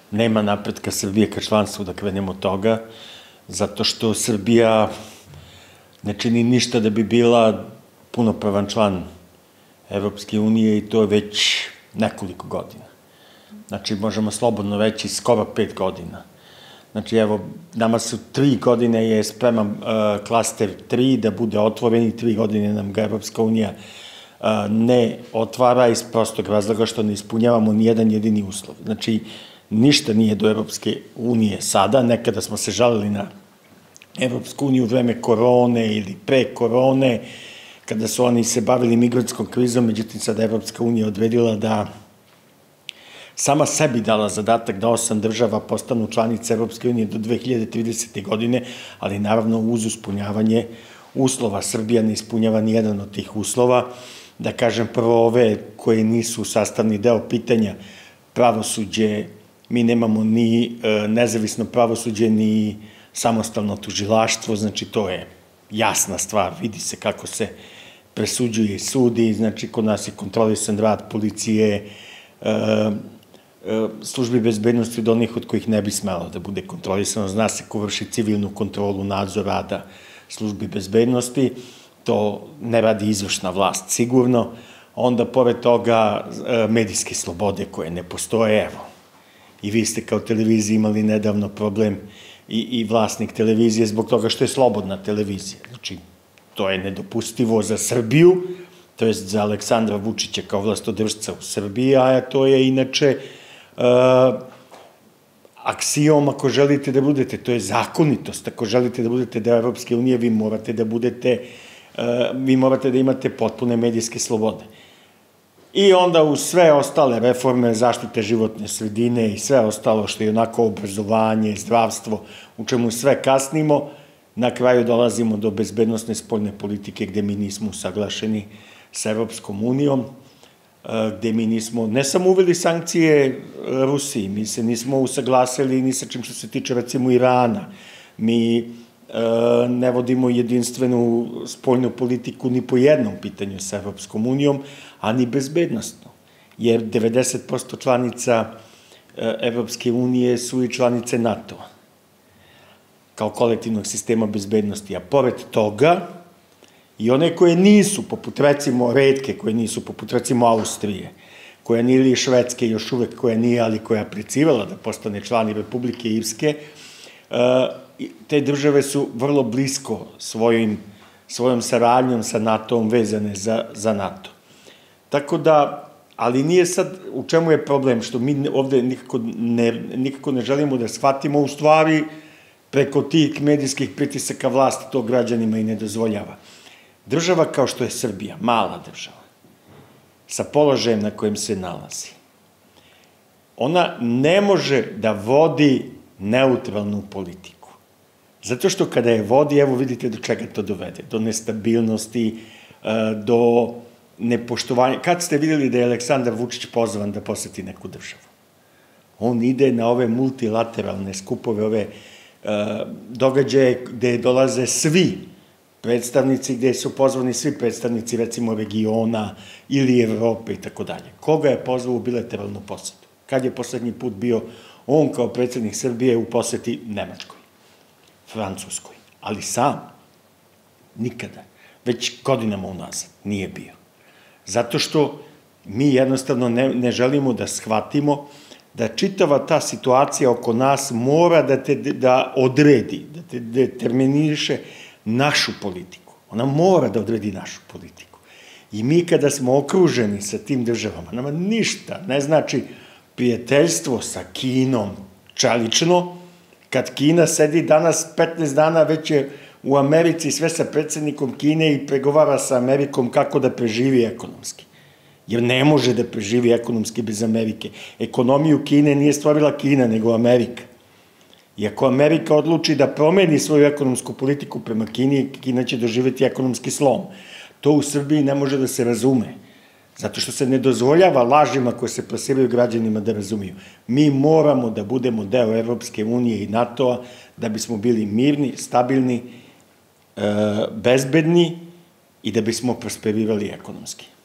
nema napretka Srbije ka članstvu, da krenemo od toga, zato što Srbija ne čini ništa da bi bila punopravan član Evropske unije i to je već nekoliko godina. Znači, možemo slobodno reći skoro 5 godina. Znači, evo, nama su 3 godine je spreman klaster 3 da bude otvoren i 3 godine nam ga Evropska unija ne otvara iz prostog razloga što ne ispunjavamo nijedan jedini uslov. Znači, ništa nije do Evropske unije sada, nekada smo se žalili na Evropsku uniju u vreme korone ili pre korone, kada su oni se bavili migrantskom krizom, međutim sada Evropska unija odredila da sama sebi dala zadatak da 8 država postanu članice Evropske unije do 2030. godine, ali naravno uz ispunjavanje uslova. Srbija ne ispunjava nijedan od tih uslova. Da kažem prvo ove koje nisu sastavni deo pitanja pravosuđe, mi nemamo ni nezavisno pravosuđe, ni samostalno tužilaštvo, znači to je jasna stvar, vidi se kako se presuđuje i sudi, znači kod nas je kontrolisan rad policije, službi bezbednosti od onih od kojih ne bi smelo da bude kontrolisano, zna se ko vrši civilnu kontrolu, nadzor rada službi bezbednosti, to ne radi izvršna vlast sigurno, onda pored toga medijske slobode koje ne postoje, evo, i vi ste kao televizija imali nedavno problem i vlasnik televizije zbog toga što je slobodna televizija. Znači, to je nedopustivo za Srbiju, to je za Aleksandra Vučića kao vlastodržca u Srbiji, a to je inače aksijom ako želite da budete, to je zakonitost, ako želite da budete deo Evropske unije, vi morate da imate potpune medijske slobode. I onda uz sve ostale reforme zaštite životne sredine i sve ostalo što je onako obrazovanje, zdravstvo, u čemu sve kasnimo, na kraju dolazimo do bezbednostne spoljne politike gde mi nismo usaglašeni sa Evropskom unijom, gde mi nismo ne samo uveli sankcije Rusiji, mi se nismo usaglasili ni sa čim što se tiče recimo Irana, mi ne vodimo jedinstvenu spoljnu politiku ni po jednom pitanju sa Evropskom unijom, a ni bezbednostno, jer 90% članica Evropske unije su i članice NATO-a, kao kolektivnog sistema bezbednosti, a pored toga i one koje nisu, poput recimo retke, koje nisu, poput recimo Austrije, koja nije ili Švedske, još uvek koja nije, ali koja je precivala da postane člani Republike Irske, te države su vrlo blisko svojom saradnjom sa NATO-om vezane za NATO. Tako da, ali nije sad, u čemu je problem, što mi ovde nikako ne želimo da shvatimo, u stvari preko tih medijskih pritisaka vlasti to građanima i ne dozvoljava. Država kao što je Srbija, mala država, sa položajem na kojem se nalazi, ona ne može da vodi neutralnu politiku. Zato što kada je vodi, evo vidite do čega to dovede, do nestabilnosti, do nepoštovanja. Kad ste videli da je Aleksandar Vučić pozvan da poseti neku državu? On ide na ove multilateralne skupove, ove događaje gde dolaze svi predstavnici, gde su pozvani svi predstavnici, recimo, regiona ili Evrope i tako dalje. Koga je pozvao u bilateralnu posetu? Kad je poslednji put bio on kao predsjednik Srbije u poseti Nemačkoj, Francuskoj, ali sam nikada, već godinama unazad, nije bio. Zato što mi jednostavno ne želimo da shvatimo da čitava ta situacija oko nas mora da odredi, da determiniše našu politiku. Ona mora da odredi našu politiku. I mi kada smo okruženi sa tim državama, nama ništa ne znači prijateljstvo sa Kinom čelično, kad Kina sedi danas 15 dana već je u Americi sve sa predsjednikom Kine i pregovara sa Amerikom kako da preživi ekonomski. Jer ne može da preživi ekonomski bez Amerike. Ekonomiju Kine nije stvorila Kina, nego Amerika. I ako Amerika odluči da promeni svoju ekonomsku politiku prema Kini, Kina će doživjeti ekonomski slom. To u Srbiji ne može da se razume. Zato što se ne dozvoljava lažima koje se plasiraju građanima da razumiju. Mi moramo da budemo deo Evropske unije i NATO-a da bismo bili mirni, stabilni, bezbedni i da bismo prosperirali ekonomski.